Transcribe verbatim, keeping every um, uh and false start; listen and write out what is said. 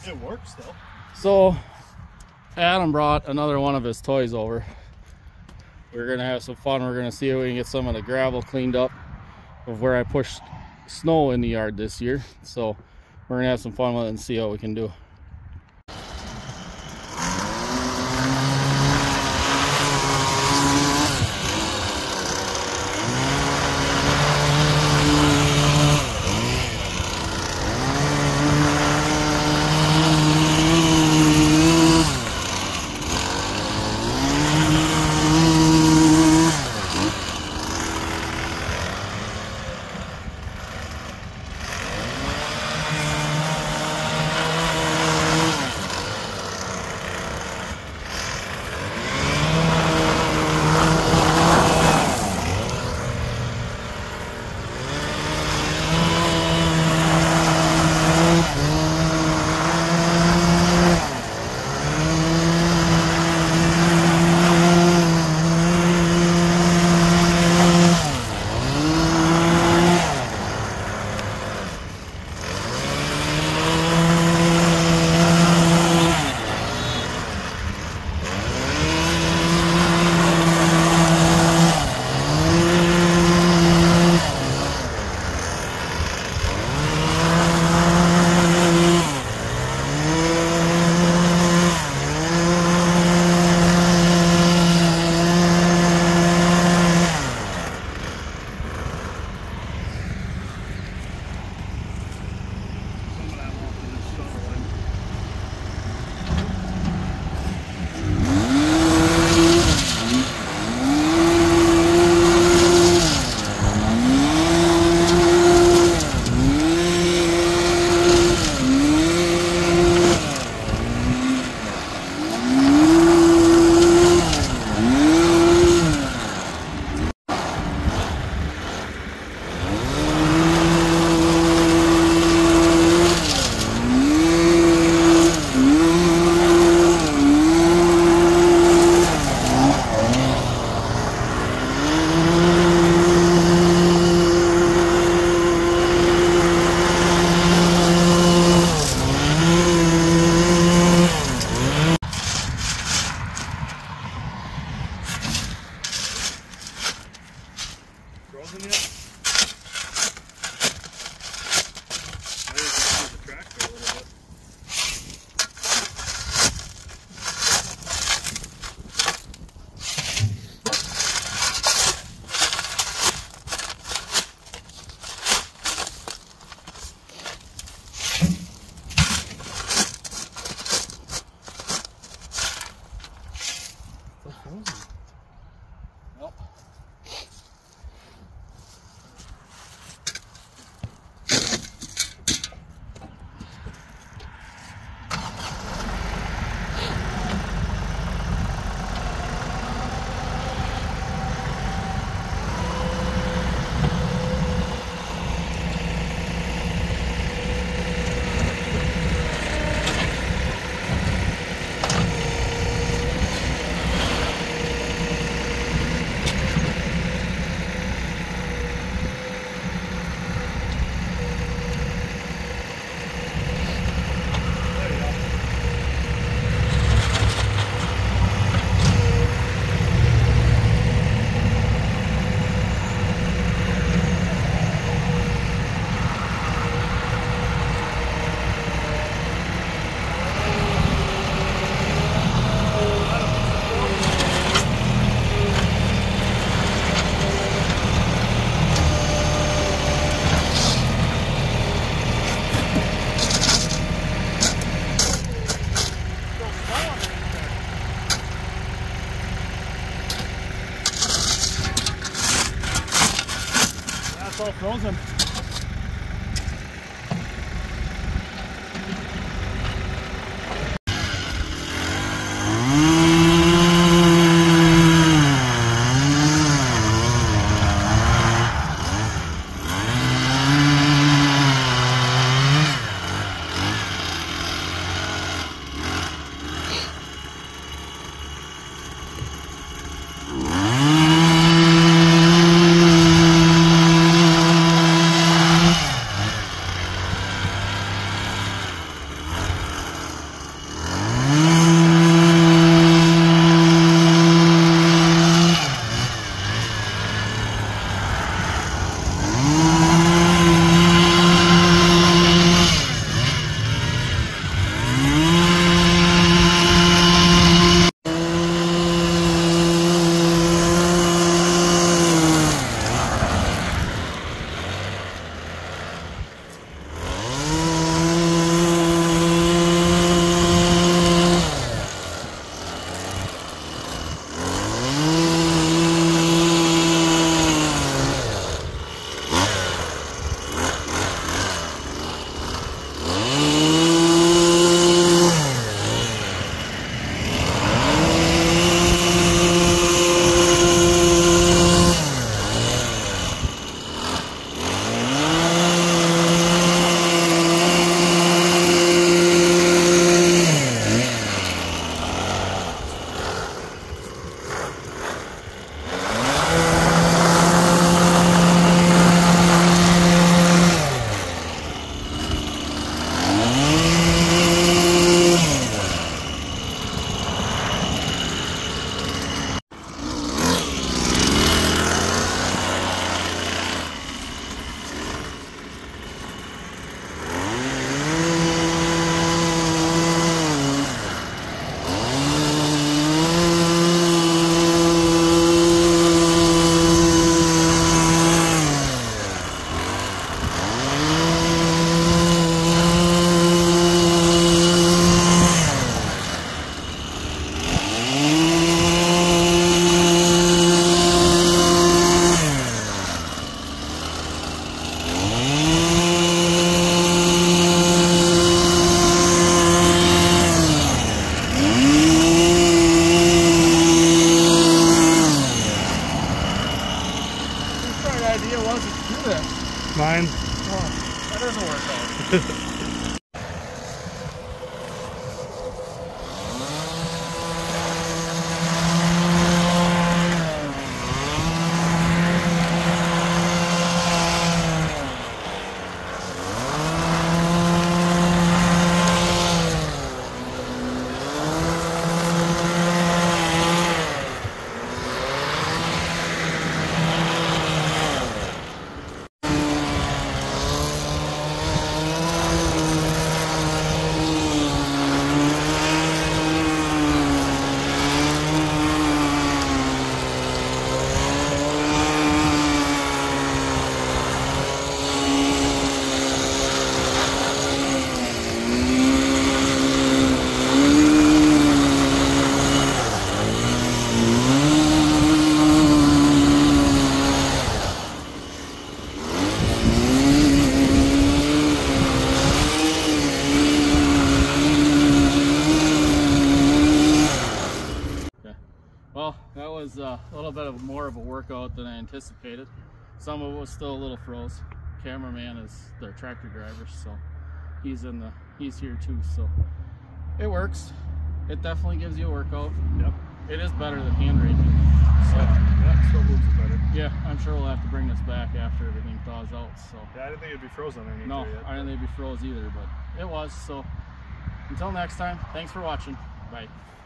It works though. So Adam brought another one of his toys over. We're gonna have some fun. We're gonna see if we can get some of the gravel cleaned up of where I pushed snow in the yard this year. So we're gonna have some fun with it and see how we can do. Frozen yet? I just use the tractor a little bit. It's frozen. Nope. It's all frozen. a little bit of more of a workout than I anticipated. Some of it was still a little froze. Cameraman is their tractor driver, so he's in the he's here too. So it works. It definitely gives you a workout. Yep. It is better than hand raking. So yeah, still moves it better. yeah, I'm sure we'll have to bring this back after everything thaws out. So Yeah, I didn't think it'd be frozen underneath no, there yet. I didn't think it'd be froze either, but it was. So until next time, thanks for watching. Bye.